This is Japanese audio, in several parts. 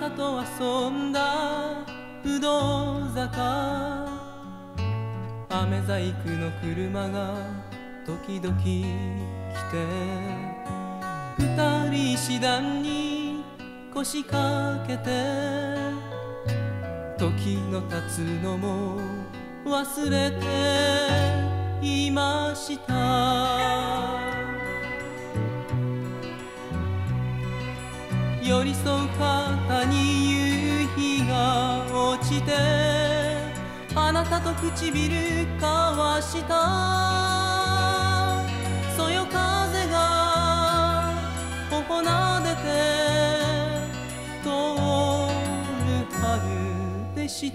たと遊んだ不動坂、飴細工の車が時々来て、二人石段に腰掛けて、時の経つのも忘れていました。寄り添う肩に夕日が落ちて、あなたと唇交わした。そよ風が頬なでて通る春でした。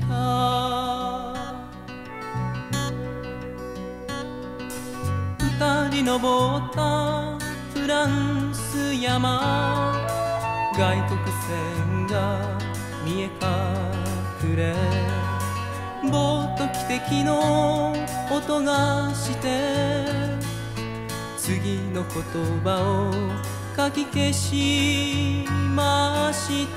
二人登ったフランス山、外国船が見え隠れ、ぼーっと汽笛の音がして、次の言葉をかき消しました。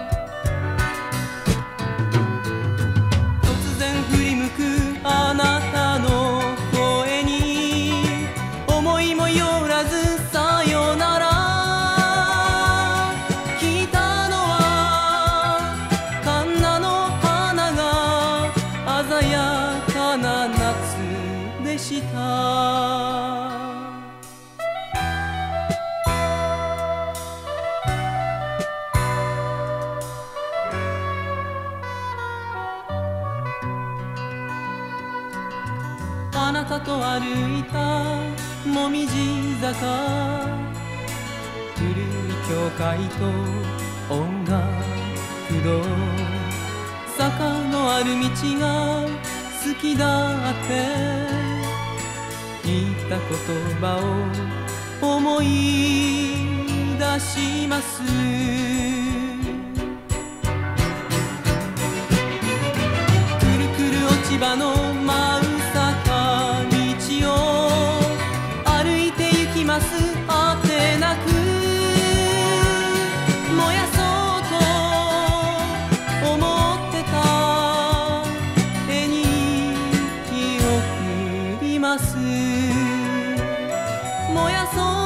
突然振り向くあなたの声に、思いもよらずさよなら。鮮やかな夏でした。あなたと歩いたもみじ坂、古い教会と音楽堂、坂のある道が好きだって言った言葉を思い出します。くるくる落ち葉の舞う坂道を歩いて行きます。あてなく燃やそうと思ってた絵に日を送ります。燃やそう